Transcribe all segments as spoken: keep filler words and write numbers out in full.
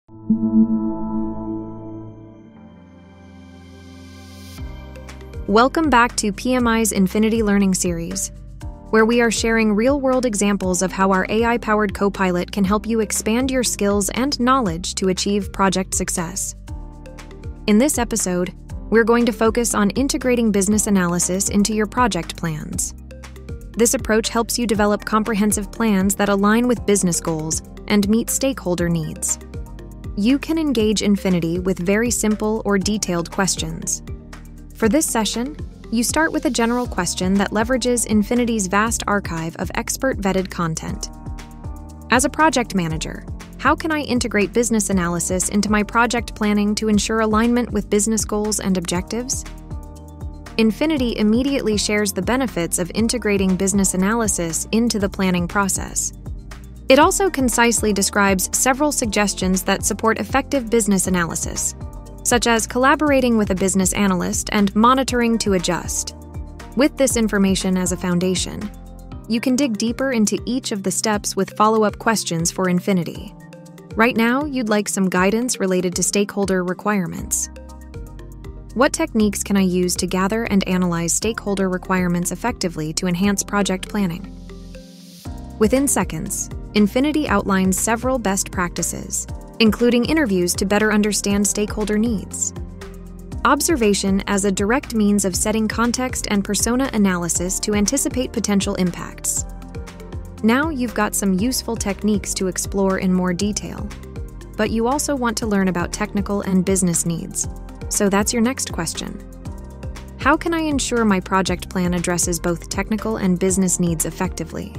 Welcome back to P M I's Infinity Learning Series, where we are sharing real-world examples of how our A I-powered co-pilot can help you expand your skills and knowledge to achieve project success. In this episode, we're going to focus on integrating business analysis into your project plans. This approach helps you develop comprehensive plans that align with business goals and meet stakeholder needs. You can engage Infinity with very simple or detailed questions. For this session, you start with a general question that leverages Infinity's vast archive of expert-vetted content. As a project manager, how can I integrate business analysis into my project planning to ensure alignment with business goals and objectives? Infinity immediately shares the benefits of integrating business analysis into the planning process. It also concisely describes several suggestions that support effective business analysis, such as collaborating with a business analyst and monitoring to adjust. With this information as a foundation, you can dig deeper into each of the steps with follow-up questions for Infinity. Right now, you'd like some guidance related to stakeholder requirements. What techniques can I use to gather and analyze stakeholder requirements effectively to enhance project planning? Within seconds, Infinity outlines several best practices, including interviews to better understand stakeholder needs, observation as a direct means of setting context and persona analysis to anticipate potential impacts. Now you've got some useful techniques to explore in more detail, but you also want to learn about technical and business needs. So that's your next question. How can I ensure my project plan addresses both technical and business needs effectively?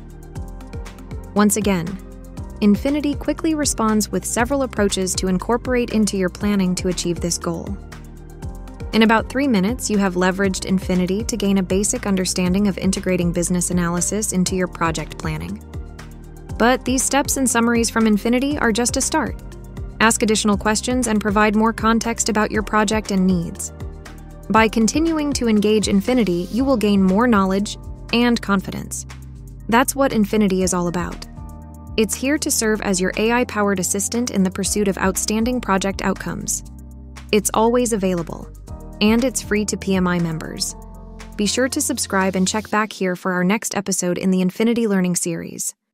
Once again, Infinity quickly responds with several approaches to incorporate into your planning to achieve this goal. In about three minutes, you have leveraged Infinity to gain a basic understanding of integrating business analysis into your project planning. But these steps and summaries from Infinity are just a start. Ask additional questions and provide more context about your project and needs. By continuing to engage Infinity, you will gain more knowledge and confidence. That's what Infinity is all about. It's here to serve as your A I-powered assistant in the pursuit of outstanding project outcomes. It's always available, and it's free to P M I members. Be sure to subscribe and check back here for our next episode in the Infinity Learning Series.